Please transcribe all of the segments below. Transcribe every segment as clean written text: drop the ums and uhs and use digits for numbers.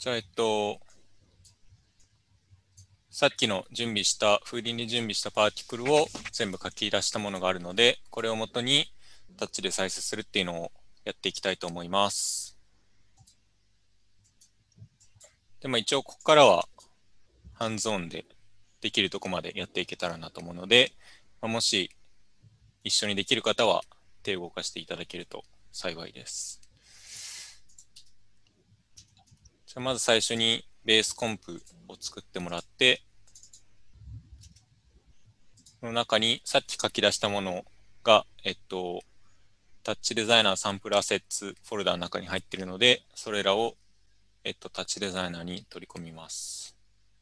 じゃあ、さっきの準備した、風鈴に準備したパーティクルを全部書き出したものがあるので、これを元にタッチで再生するっていうのをやっていきたいと思います。でも一応ここからはハンズオンでできるとこまでやっていけたらなと思うので、もし一緒にできる方は手を動かしていただけると幸いです。じゃあまず最初にベースコンプを作ってもらって、その中にさっき書き出したものが、タッチデザイナーサンプルアセッツフォルダの中に入っているので、それらを、タッチデザイナーに取り込みます。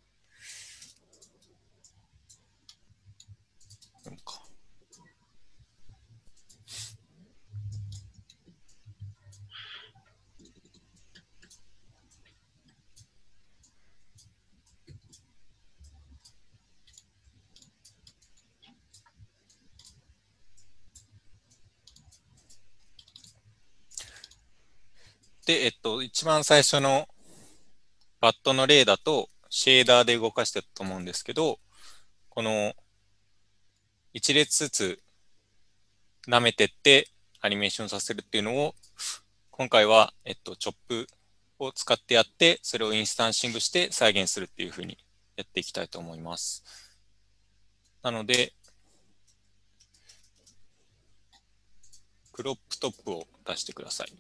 で、一番最初のバットの例だと、シェーダーで動かしてたと思うんですけど、この一列ずつ舐めてってアニメーションさせるっていうのを、今回は、チョップを使ってやって、それをインスタンシングして再現するっていうふうにやっていきたいと思います。なので、クロップトップを出してください。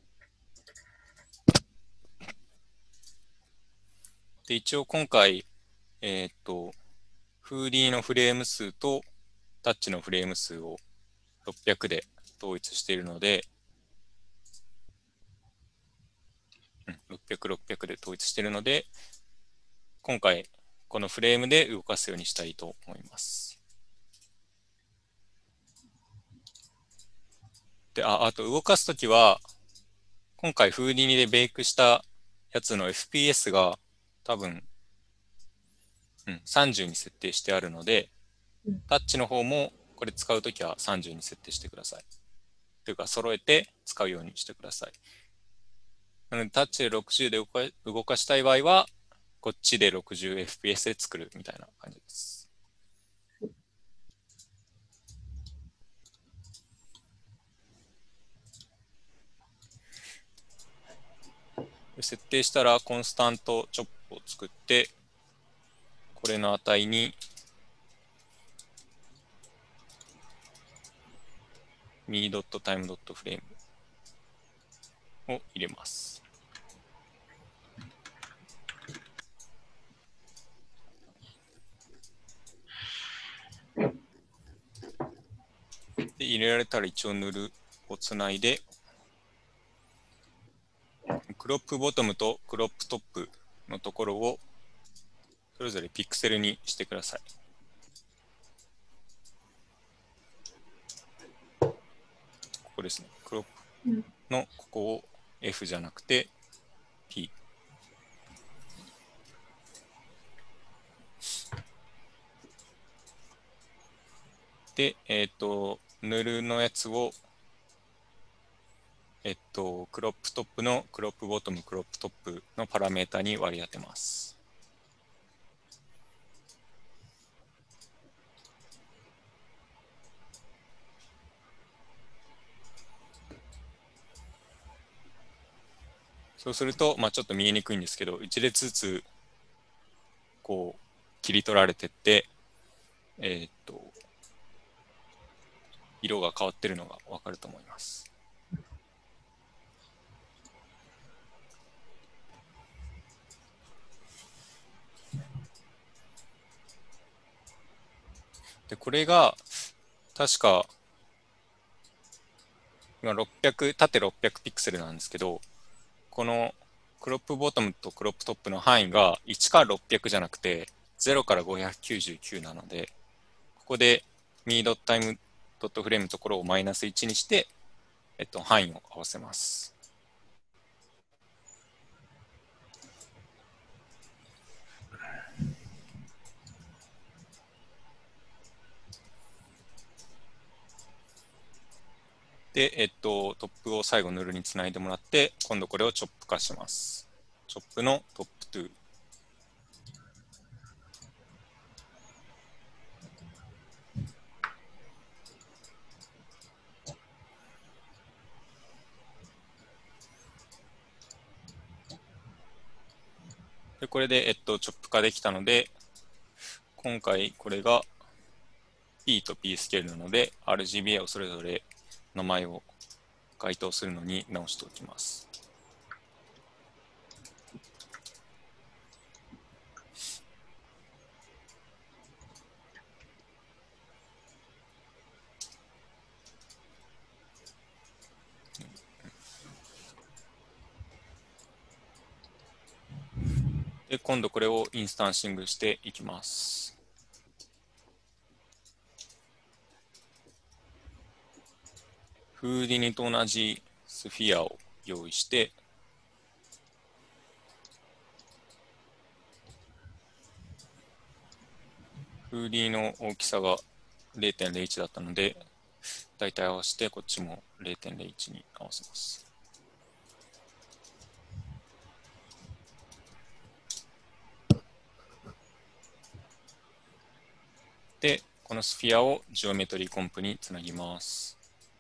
で、一応今回、フーリーのフレーム数とタッチのフレーム数を600で統一しているので、600、600で統一しているので、今回このフレームで動かすようにしたいと思います。で、あと動かすときは、今回フーリーでベイクしたやつの FPS が多分、30に設定してあるので、タッチの方もこれ使うときは30に設定してください。というか、揃えて使うようにしてください。なので、タッチで60で動かしたい場合は、こっちで 60fps で作るみたいな感じです。設定したら、コンスタントチョップを作って、これの値に、me.time.frame を入れます。で、入れられたら一応ヌルをつないで、クロップボトムとクロップトップのところをそれぞれピクセルにしてください。ここですね。クロップのここを F じゃなくて P。で、ヌルのやつを、クロップトップのクロップボトム、クロップトップのパラメータに割り当てます。そうすると、ちょっと見えにくいんですけど、一列ずつ、こう、切り取られてって、色が変わってるのがわかると思います。で、これが、確か、今600、縦600ピクセルなんですけど、このクロップボトムとクロップトップの範囲が1から600じゃなくて、0から599なので、ここで me.time.frame のところをマイナス1にして、範囲を合わせます。で、トップを最後ヌルにつないでもらって、今度これをチョップ化します。 チョップのトップ2。で、これで、チョップ化できたので、今回これが P と P スケールなので、RGBA をそれぞれ名前を該当するのに直しておきます。で、今度これをインスタンシングしていきます。フーディニと同じスフィアを用意して、フーディの大きさが 0.01 だったので、だいたい合わせてこっちも 0.01 に合わせます。で、このスフィアをジオメトリーコンプにつなぎます。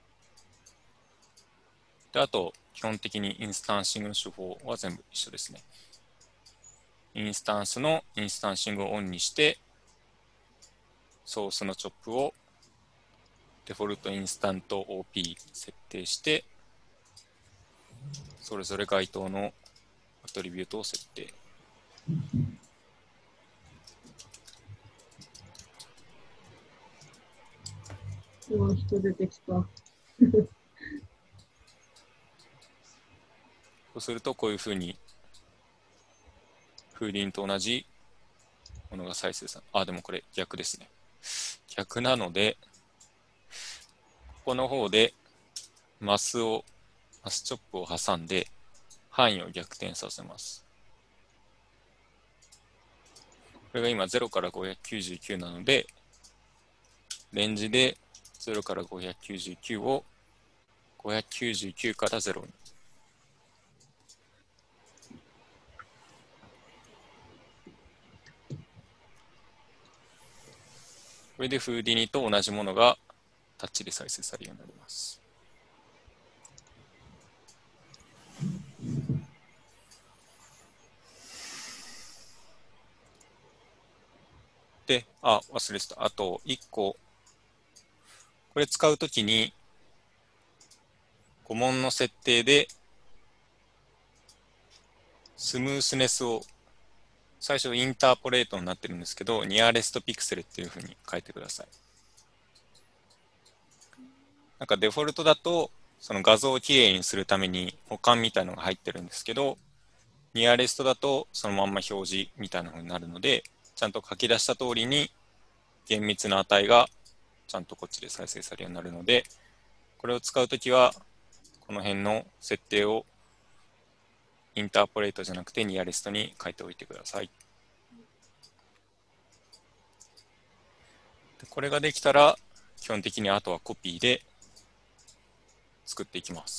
で、あと、基本的にインスタンシングの手法は全部一緒ですね。インスタンスのインスタンシングをオンにして、ソースのチョップをデフォルトインスタント OP 設定して、それぞれ該当のアトリビュートを設定。 人出てきた。 そうするとこういうふうに風鈴と同じものが再生され、でもこれ逆ですね。逆なので、ここの方でマスチョップを挟んで範囲を逆転させます。これが今0から599なので、レンジで0から599を599から0に。これでフーディニと同じものがタッチで再生されるようになります。で、忘れてた。あと1個。これ使うときに、5問の設定で、スムースネスを、最初インターポレートになってるんですけど、ニアレストピクセルっていうふうに書いてください。なんかデフォルトだと、その画像をきれいにするために補完みたいなのが入ってるんですけど、ニアレストだとそのまんま表示みたいな風になるので、ちゃんと書き出した通りに厳密な値がちゃんとこっちで再生されるようになるので、これを使うときは、この辺の設定をインターポレートじゃなくてニアレストに書いておいてください。これができたら、基本的にあとはコピーで作っていきます。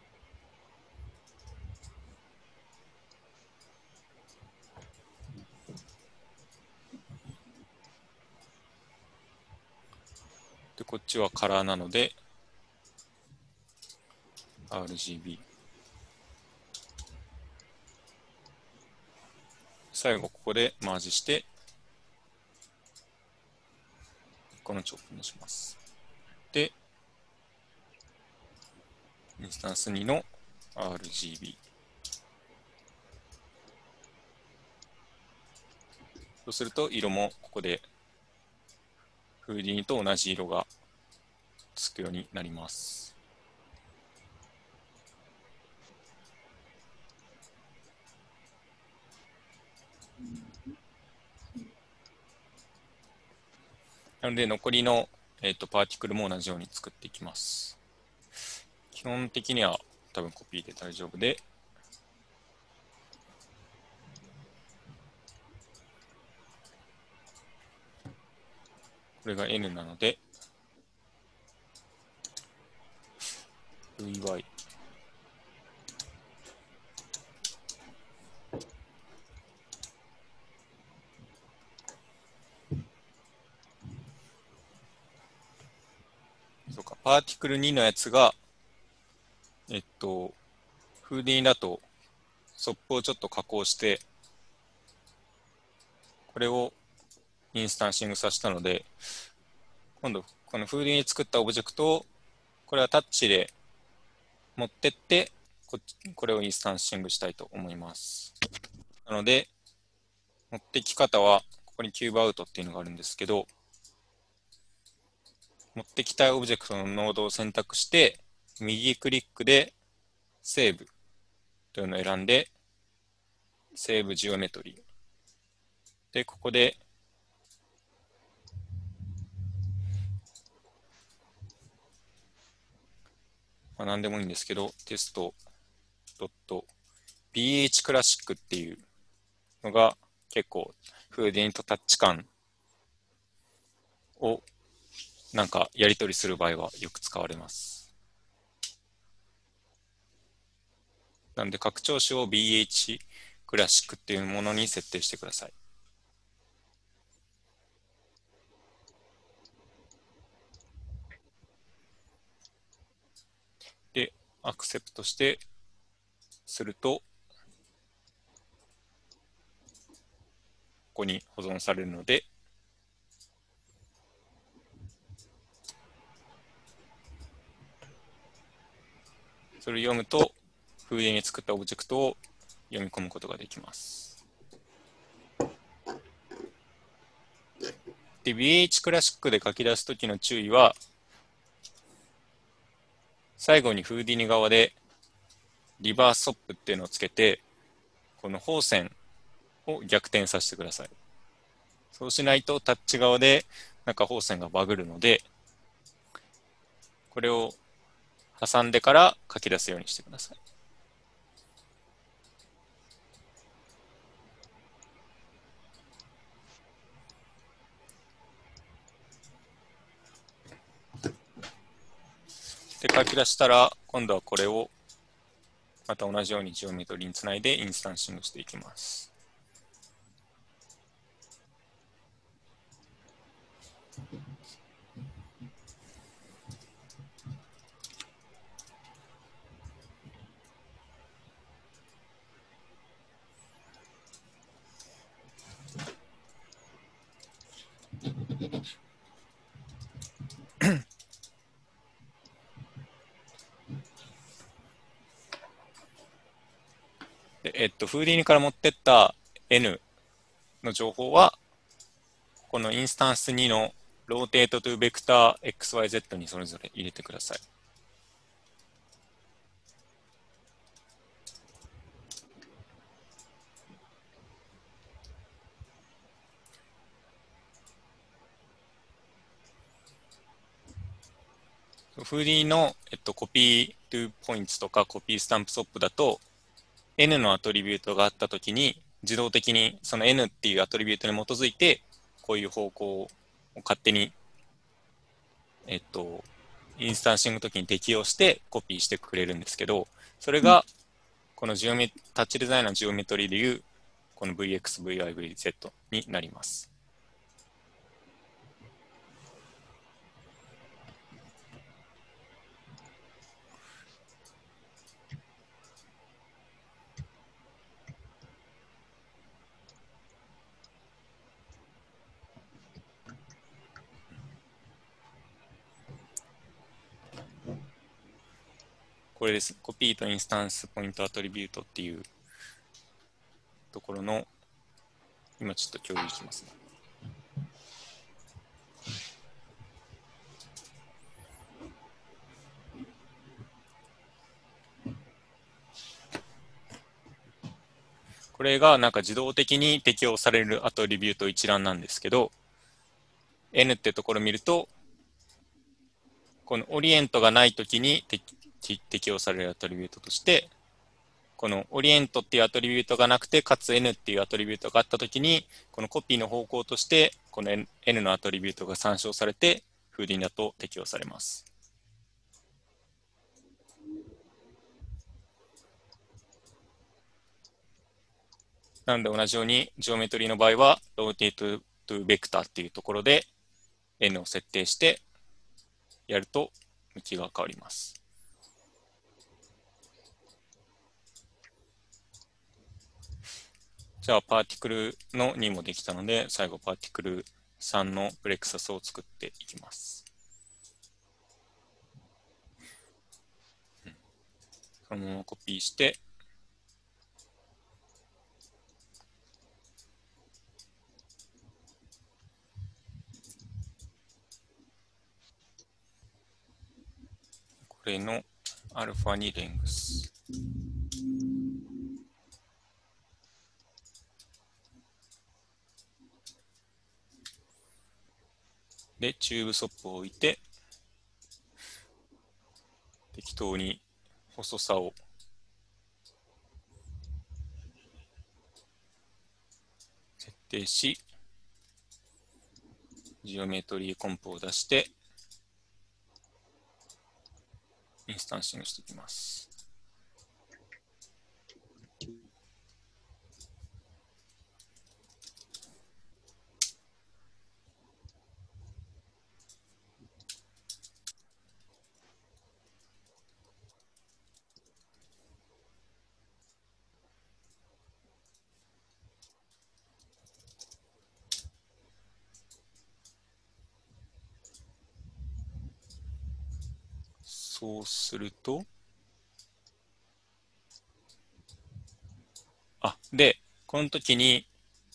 で、こっちはカラーなので、RGB。最後ここでマージして、このチョップにします。で、インスタンス2の RGB。そうすると色もここでフーディニと同じ色がつくようになります。なので残りの、パーティクルも同じように作っていきます。基本的には多分コピーで大丈夫で、これが N なので、VY。 パーティクル2のやつが、フーディーだと、ソップをちょっと加工して、これをインスタンシングさせたので、今度、このフーディーに作ったオブジェクトを、これはタッチで持ってって、これをインスタンシングしたいと思います。なので、持ってき方は、ここにキューブアウトっていうのがあるんですけど、持ってきたいオブジェクトのノードを選択して、右クリックでセーブというのを選んで、セーブジオメトリー。で、ここで、何でもいいんですけど、テスト .bh クラシックっていうのが結構フーディーンとタッチ感をなんかやり取りする場合はよく使われます。なので拡張子を bh クラシックっていうものに設定してください。で、アクセプトしてすると、ここに保存されるので、それを読むと、フーディーに作ったオブジェクトを読み込むことができます。で、BH クラシックで書き出すときの注意は、最後にフーディーニ側でリバースソップっていうのをつけて、この方線を逆転させてください。そうしないとタッチ側でなんか方線がバグるので、これを挟んでから書き出すようにしてください。で、書き出したら、今度はこれをまた同じようにジオメトリにつないでインスタンシングしていきます。でフーディーニから持ってった N の情報は、このインスタンス2のローテートトゥベクター XYZ にそれぞれ入れてください。フーディーの、コピートゥポイントとかコピースタンプソップだと N のアトリビュートがあったときに自動的にその N っていうアトリビュートに基づいてこういう方向を勝手に、インスタンシングの時に適用してコピーしてくれるんですけど、それがこのタッチデザイナージオメトリーでいうこの VX、VI、VZ になります。これです。コピーとインスタンスポイントアトリビュートっていうところの、今ちょっと共有しますね。これがなんか自動的に適用されるアトリビュート一覧なんですけど、N ってところを見ると、このオリエントがないときに適用されるアトリビュートとして、このオリエントっていうアトリビュートがなくて、かつ N っていうアトリビュートがあったときに、このコピーの方向として、この N のアトリビュートが参照されて、フーディーだと適用されます。なので同じように、ジオメトリーの場合は、ローテートトゥベクターっていうところで N を設定してやると向きが変わります。じゃあ、パーティクルの2もできたので、最後パーティクル3のプレクサスを作っていきます。そのままコピーして、これのアルファにレングス。で、チューブソップを置いて、適当に細さを設定し、ジオメトリーコンプを出して、インスタンシングしていきます。そうすると、で、この時に、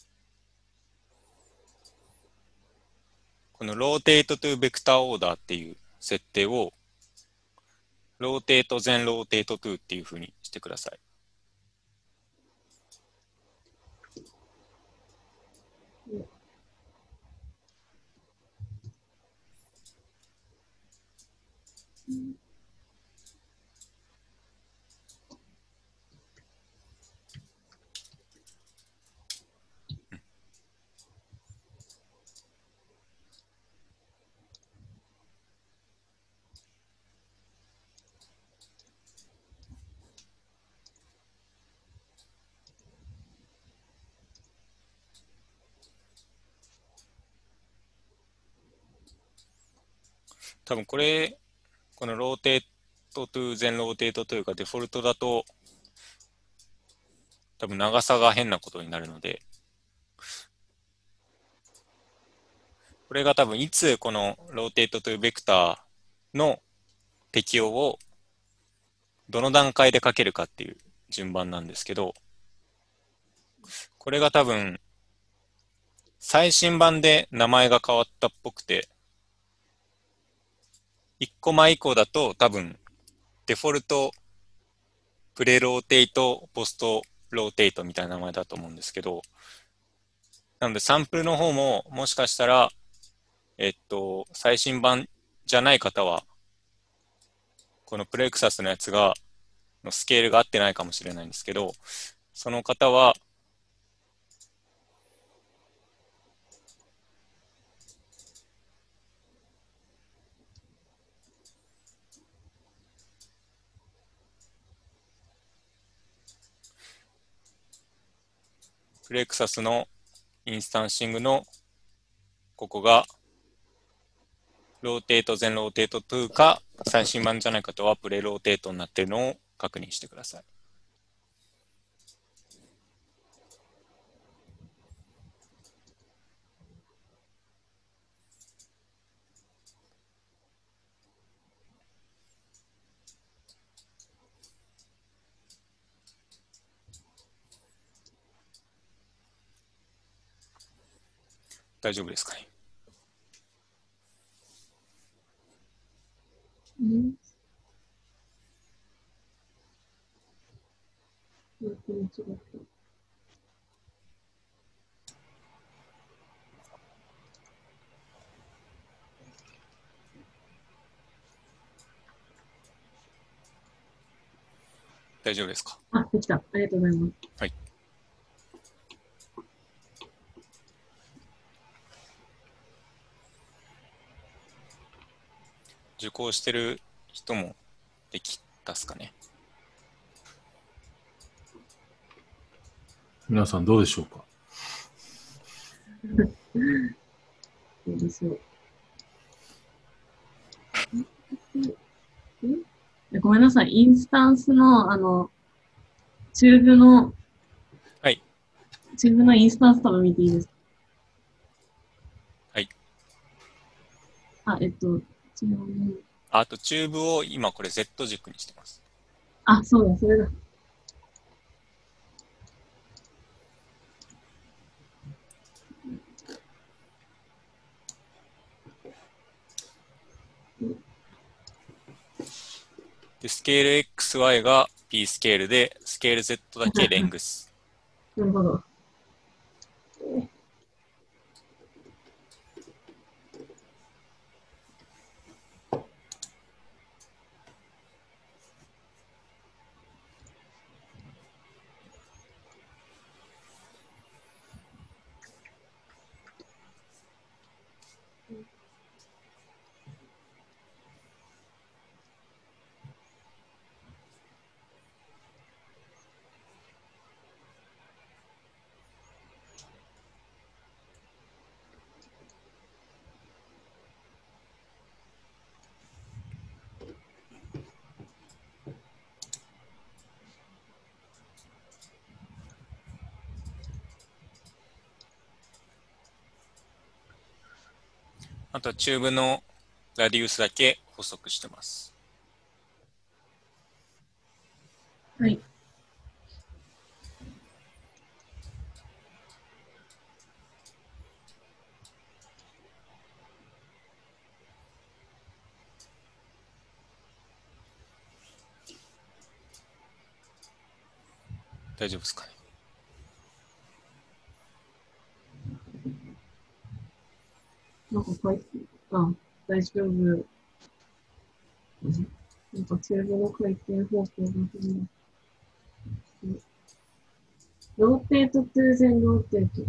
このローテートトゥベクターオーダーっていう設定を、ローテート全ローテートトゥっていう風にしてください。多分これ、このローテートトゥ全ローテートというかデフォルトだと、多分長さが変なことになるので、これが多分いつこのローテートトゥベクターの適用をどの段階でかけるかっていう順番なんですけど、これが多分最新版で名前が変わったっぽくて、1個前以降だと多分デフォルトプレローテイトポストローテイトみたいな名前だと思うんですけど、なのでサンプルの方ももしかしたら、最新版じゃない方は、このプレクサスのやつが、のスケールが合ってないかもしれないんですけど、その方は、プレクサスのインスタンシングのここがローテート全ローテート2か最新版じゃない方はプレローテートになっているのを確認してください。大丈夫ですかね。大丈夫ですか。 あ、できた。ありがとうございます。 はい。受講してる人もできたっすかね。 皆さんどうでしょうか。 どうでしょう。 ごめんなさい。インスタンスの、チューブの、 はい。 チューブのインスタンス多分見ていいですか？ はい。 チューブ、 あと、チューブを今これ Z 軸にしてます。 あ、そうだ、それだ。 で、スケール XY が P スケールで、スケール Z だけレングス。 なるほど。 あとはチューブのラディウスだけ補足してます。 はい。 大丈夫ですかね。 なんか書いて、あ、大丈夫。なんかチューブの回転方向が変だ。ローテートトゥーゼンローテート。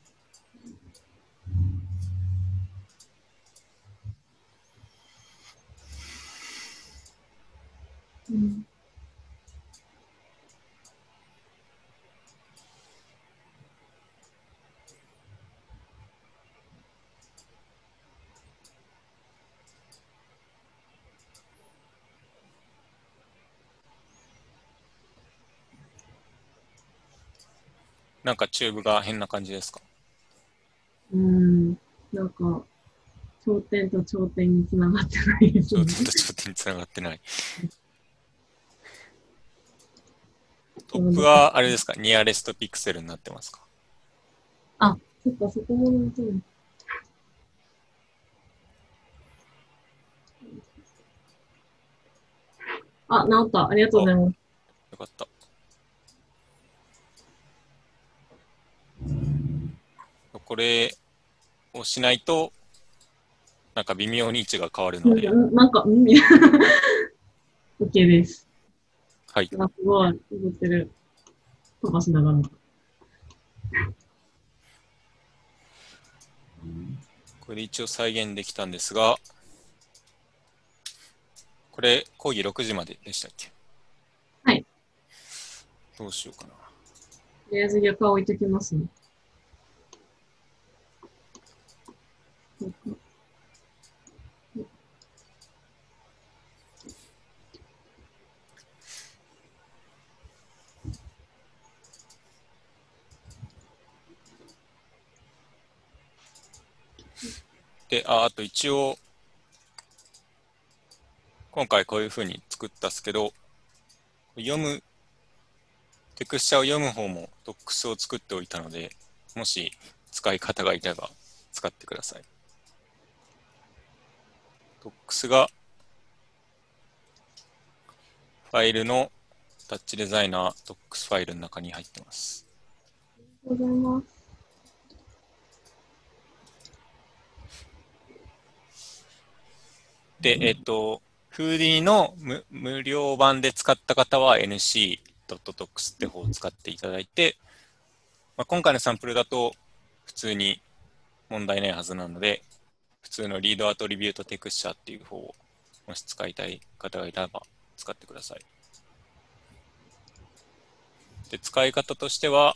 うん。 なんかチューブが変な感じですか？ うん。なんか、頂点と頂点につながってないですね。 頂点と頂点につながってない。トップはあれですか？ニアレストピクセルになってますか？ あ、そっか、そこもなんとなく。あ、直った。ありがとうあ、 ございます。 よかった。これをしないと、なんか微妙に位置が変わるので、 なんか、OK です。 はい。 あ、すごい。動ってる。飛ばしながら。 これで一応再現できたんですが、これ講義6時まででしたっけ？ はい。 どうしようかな。 とりあえず床置いときますね。 で、あと一応、今回こういう風に作ったっすけど、読む、テクスチャを読む方もドックスを作っておいたので、もし使い方がいれば使ってください。ドックスがファイルのタッチデザイナードックスファイルの中に入ってます。 ありがとうございます。 で、フーディの無料版で使った方は nc.docs って方を使っていただいて、今回のサンプルだと普通に問題ないはずなので、普通のリードアトリビュートテクスチャーっていう方をもし使いたい方がいれば使ってください。で、使い方としては、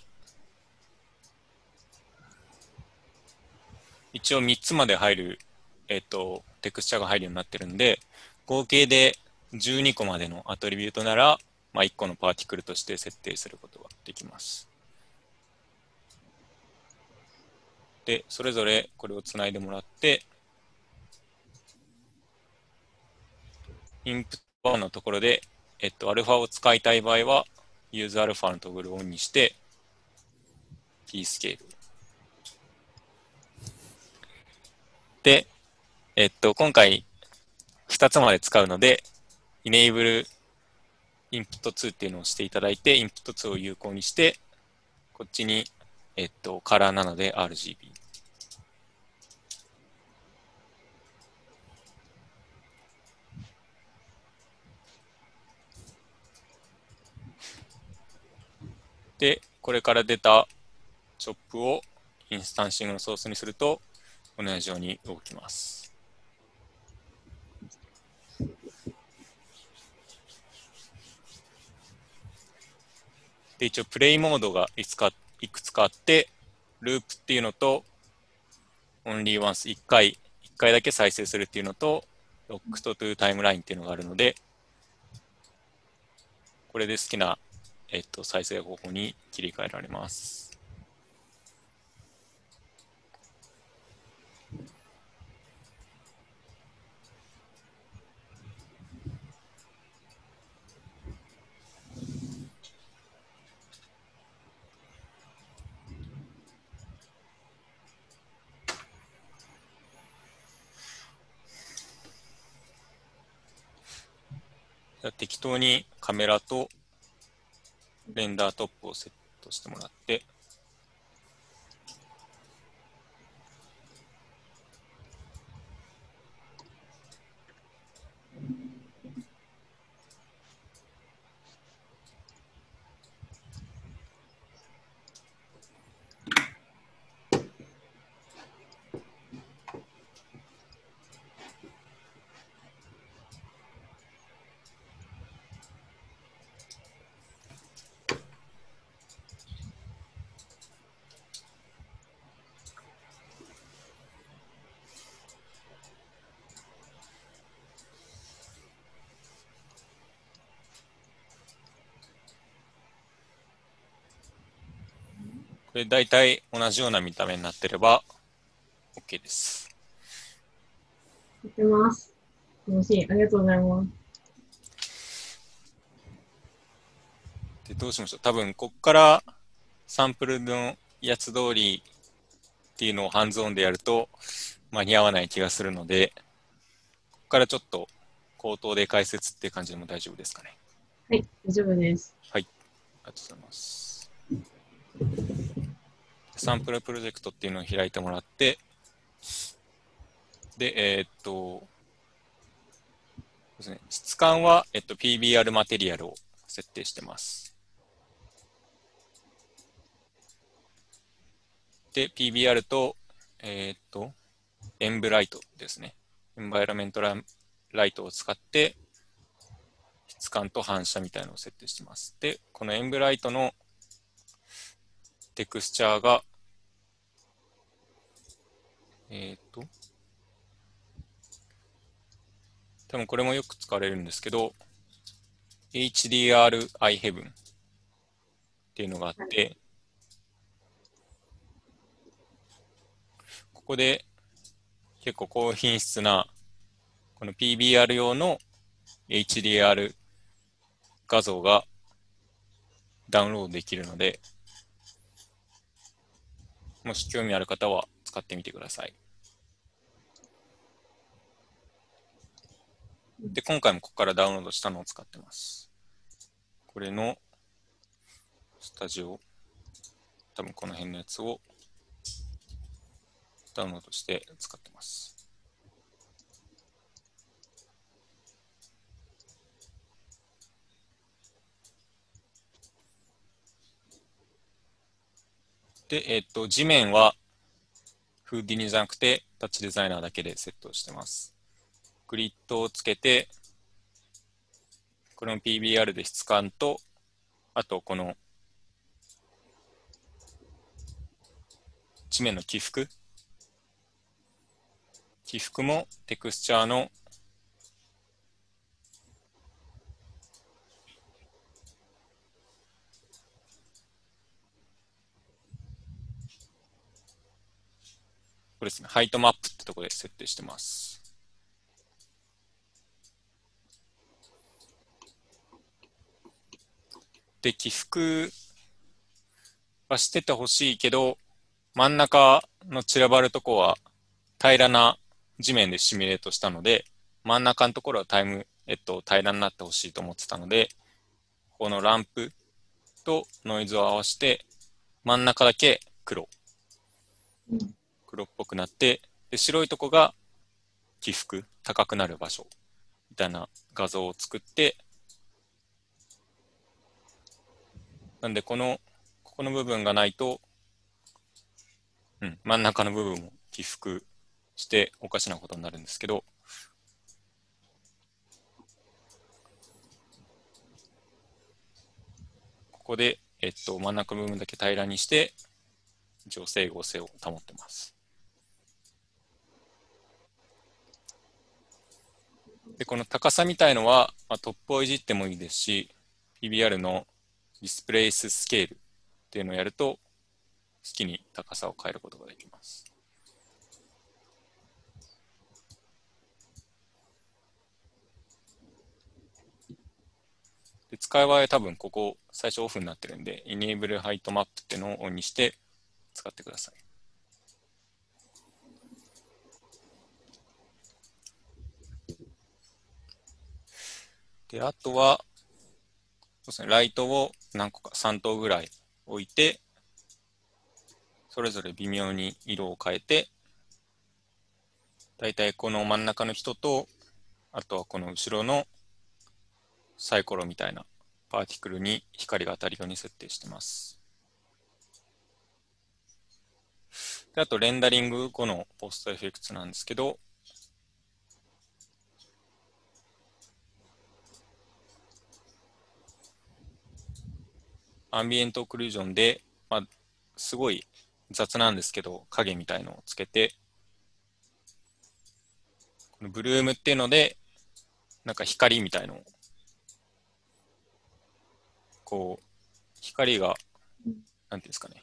一応3つまで入る、テクスチャーが入るようになってるんで、合計で 12個までのアトリビュートなら、まあ、1個のパーティクルとして設定することができます。で、それぞれこれをつないでもらって、インプット1のところで、アルファを使いたい場合は、ユーズアルファのトグルをオンにして、T スケール。で、今回2つまで使うので、Enable Input2 っていうのをしていただいて、Input2 を有効にして、こっちに、カラーなので RGB。で、これから出たチョップをインスタンシングのソースにすると、同じように動きます。で、一応プレイモードがいくつかあって、ループっていうのと、オンリーワンス1回だけ再生するっていうのと、ロックとトゥータイムラインっていうのがあるので、これで好きな、再生方法に切り替えられます。じゃあ適当にカメラとレンダートップをセットしてもらって、これ大体同じような見た目になってれば OK です。 やってます。楽しい。ありがとうございます。 で、どうしましょう。多分、こっからサンプルのやつ通りっていうのをハンズオンでやると間に合わない気がするので、ここからちょっと口頭で解説っていう感じでも大丈夫ですかね。 はい、大丈夫です。 はい、ありがとうございます。サンプルプロジェクトっていうのを開いてもらって、で、ですね、質感は、PBR マテリアルを設定してます。で、PBR と、エンブライトですね。エンバイラメントライトを使って、質感と反射みたいなのを設定してます。で、このエンブライトのテクスチャーが、多分これもよく使われるんですけど、HDR I Heaven っていうのがあって、ここで結構高品質なこの PBR 用の HDR 画像がダウンロードできるので、もし興味ある方は使ってみてください。で、今回もここからダウンロードしたのを使ってます。これのスタジオ、多分この辺のやつをダウンロードして使ってます。で、地面はフーディニじゃなくてタッチデザイナーだけでセットしてます。グリッドをつけて、これも PBR で質感と、あとこの地面の起伏もテクスチャーのこれですね、ハイトマップってところで設定してます。で、起伏はしててほしいけど、真ん中の散らばるとこは平らな地面でシミュレートしたので、真ん中のところは平らになってほしいと思ってたので、このランプとノイズを合わせて、真ん中だけ黒。黒っぽくなって、で、白いとこが起伏、高くなる場所みたいな画像を作って、なんでここの部分がないと、真ん中の部分も起伏しておかしなことになるんですけど、ここで、真ん中の部分だけ平らにして、一応整合性を保ってます。で、この高さみたいのは、トップをいじってもいいですし、PBR のディスプレイススケールっていうのをやると、好きに高さを変えることができます。で、使い場合は多分ここ最初オフになってるんで、Enable Height Map っていうのをオンにして使ってください。で、あとは、そうですね、ライトを何個か3灯ぐらい置いて、それぞれ微妙に色を変えて、だいたいこの真ん中の人と、あとはこの後ろのサイコロみたいなパーティクルに光が当たるように設定してます。で、あとレンダリング後のポストエフェクツなんですけど、アンビエントオクルージョンで、すごい雑なんですけど、影みたいのをつけて、このブルームっていうので、なんか光みたいのを、こう、光が、なんていうんですかね、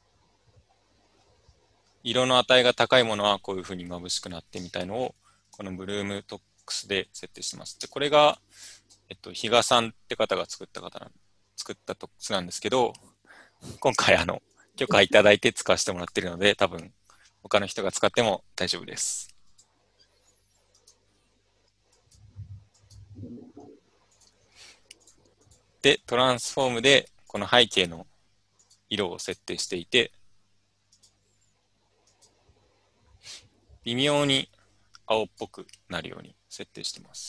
色の値が高いものはこういう風に眩しくなってみたいのを、このブルームトックスで設定してます。で、これが、比嘉さんって方が作ったトックスなんですけど、今回許可いただいて使わせてもらってるので、多分他の人が使っても大丈夫です。で、トランスフォームでこの背景の色を設定していて、微妙に青っぽくなるように設定しています。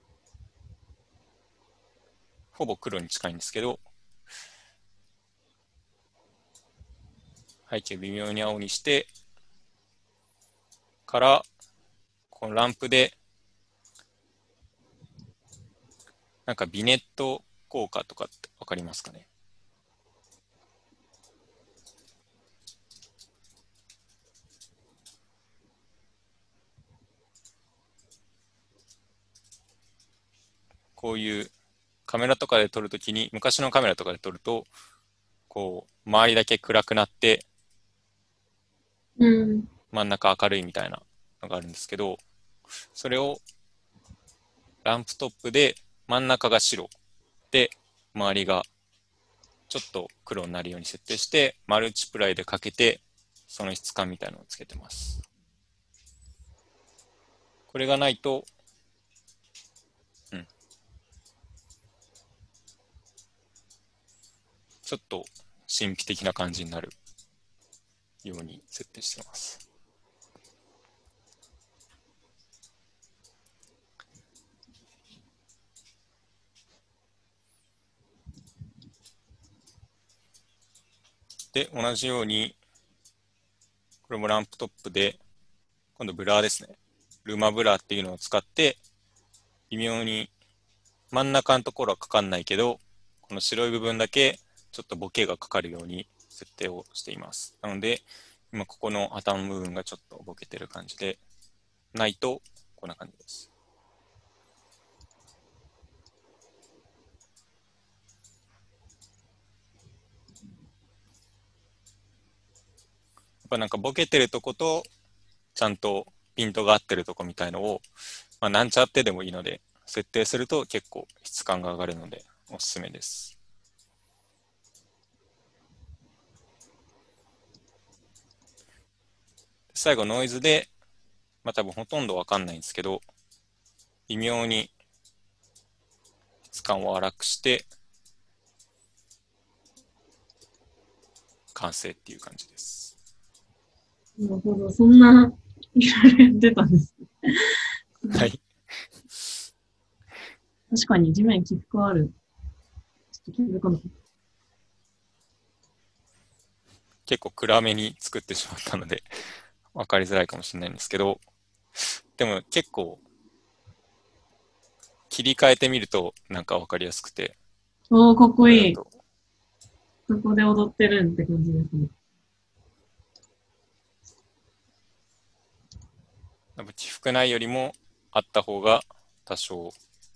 ほぼ黒に近いんですけど、背景微妙に青にして、から、このランプで、なんかビネット効果とかってわかりますかね？こういうカメラとかで撮るときに、昔のカメラとかで撮ると、こう、周りだけ暗くなって、真ん中明るいみたいなのがあるんですけど、それをランプトップで真ん中が白で、周りがちょっと黒になるように設定して、マルチプライでかけて、その質感みたいなのをつけてます。これがないと、ちょっと神秘的な感じになるように設定してます。で、同じように、これもランプトップで、今度ブラーですね。ルーマブラーっていうのを使って、微妙に真ん中のところはかかんないけど、この白い部分だけちょっとボケがかかるように設定をしています。なので、今ここの頭の部分がちょっとボケてる感じで、ないとこんな感じです。やっぱなんかボケてるとことちゃんとピントが合ってるとこみたいのを、まあ、なんちゃってでもいいので、設定すると結構質感が上がるのでおすすめです。最後ノイズで、まあ多分ほとんどわかんないんですけど、微妙に質感を荒くして完成っていう感じです。 なるほど。そんな、いろいろやってたんですね。 はい。 確かに地面起伏ある。ちょっと気づかなかっ結構暗めに作ってしまったので分かりづらいかもしれないんですけど、でも結構切り替えてみるとなんか分かりやすくて、 た。おー、かっこいい。 これだとそこで踊ってるって感じですね。 起伏ないよりもあった方が多少、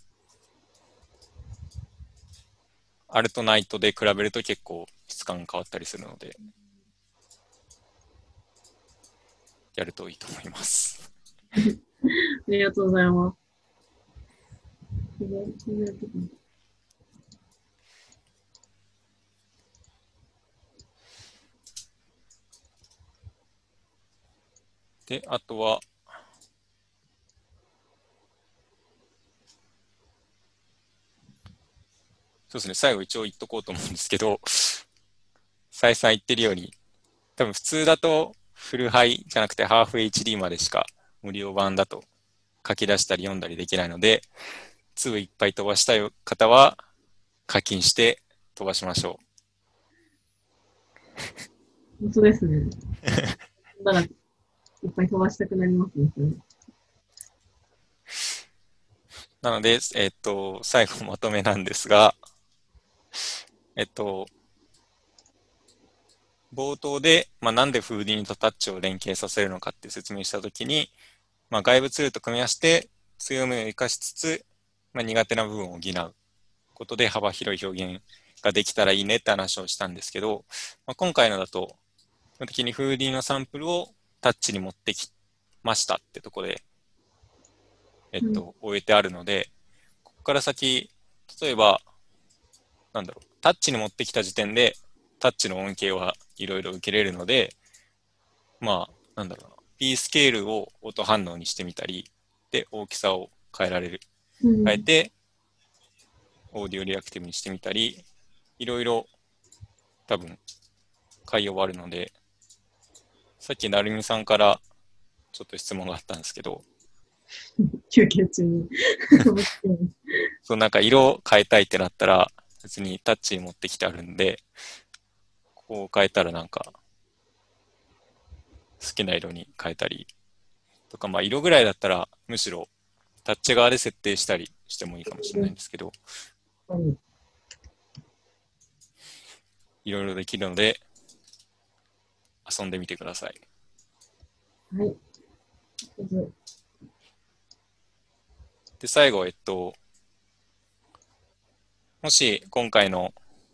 アルトナイトで比べると結構質感が変わったりするので、やるといいと思います。 ありがとうございます。 で、あとは、そうですね、最後一応言っとこうと思うんですけど、再三言ってるように、多分普通だとフルハイじゃなくてハーフ HD までしか無料版だと書き出したり読んだりできないので、粒いっぱい飛ばしたい方は課金して飛ばしましょ本当ですね。だから、いっぱい飛ばしたくなりますね。それ。 う。なので、最後まとめなんですが、えっと、冒頭で、まあ、なんでフーディニとタッチを連携させるのかって説明したときに、まあ、外部ツールと組み合わせて強みを生かしつつ、まあ、苦手な部分を補うことで幅広い表現ができたらいいねって話をしたんですけど、まあ、今回のだと、基本的にフーディのサンプルをタッチに持ってきましたってとこで、 うん。 終えてあるので、ここから先、例えば、なんだろう、タッチに持ってきた時点で、タッチの恩恵はいろいろ受けれるので、まあ、なんだろうな、P スケールを音反応にしてみたり、で、大きさを変えられる。 うん。 変えて、オーディオリアクティブにしてみたり、いろいろ多分、変え終わるので、さっきなるみさんからちょっと質問があったんですけど、 休憩中に。 そうなんか色を変えたいってなったら、別にタッチに持ってきてあるんで、こう変えたらなんか好きな色に変えたりとか、まあ色ぐらいだったらむしろタッチ側で設定したりしてもいいかもしれないんですけど、いろいろできるので遊んでみてください。 はい。 で、最後、もし今回の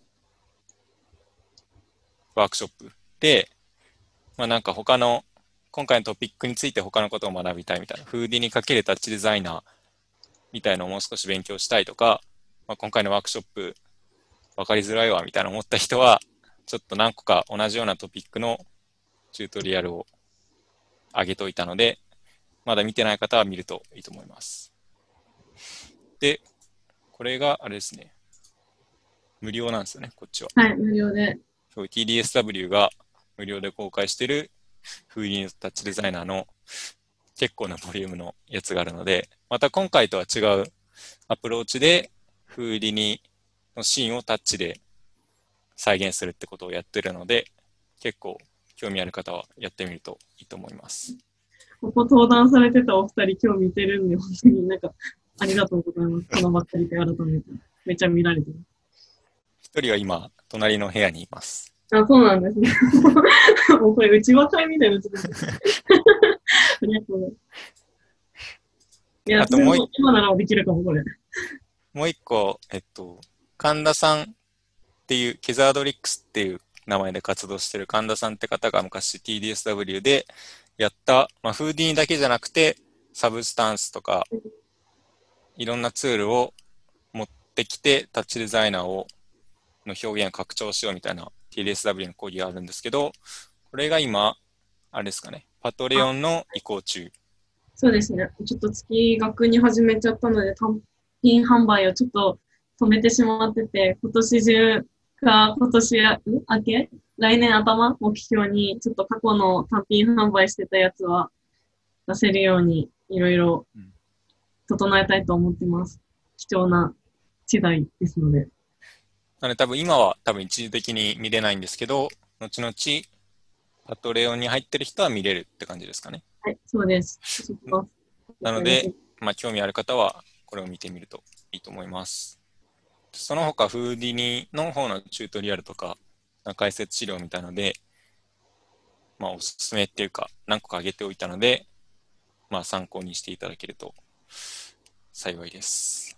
ワークショップで、まあなんか他の、今回のトピックについて他のことを学びたいみたいな、フーディにかけるタッチデザイナーみたいなのをもう少し勉強したいとか、まあ、今回のワークショップ分かりづらいわみたいな思った人は、ちょっと何個か同じようなトピックのチュートリアルを上げといたので、まだ見てない方は見るといいと思います。で、これがあれですね、無料なんですよね、こっちは。 はい、無料で。 そう TDSW が無料で公開しているフーディータッチデザイナーの結構なボリュームのやつがあるので、また今回とは違うアプローチでフーディニのシーンをタッチで再現するってことをやってるので、結構興味ある方はやってみるといいと思います。 ここ登壇されてたお二人今日見てるんで、本当になんか、ありがとうございます。このばっかりで改めて。めっちゃ見られて一人は今、隣の部屋にいます。 ます。あ、そうなんですね。もうこれ内輪会みたいなちょっと。ありがとうございます。いで、 や、 あともう私も今ならできるかも、これ。 もう一個、神田さんっていう、ケザードリックスっていう名前で活動している神田さんって方が昔 TDSW でやった、フーディニだけじゃなくて、サブスタンスとか、いろんなツールを持ってきて、タッチデザイナーの表現を拡張しようみたいな TDSW の講義があるんですけど、これが今、あれですかね、パトレオンの移行中。 そうですね。ちょっと月額に始めちゃったので、単品販売をちょっと止めてしまってて、今年中か今年明け来年頭目標に、ちょっと過去の単品販売してたやつは出せるように、いろいろ整えたいと思ってます。貴重な資材ですので。 なので多分今は多分一時的に見れないんですけど、後々パトレオンに入ってる人は見れるって感じですかね。 はい、そうです。 なので、興味ある方はこれを見てみるといいと思います。その他、フーディニの方のチュートリアルとか、解説資料みたいので、おすすめっていうか、何個か挙げておいたので、参考にしていただけると幸いです。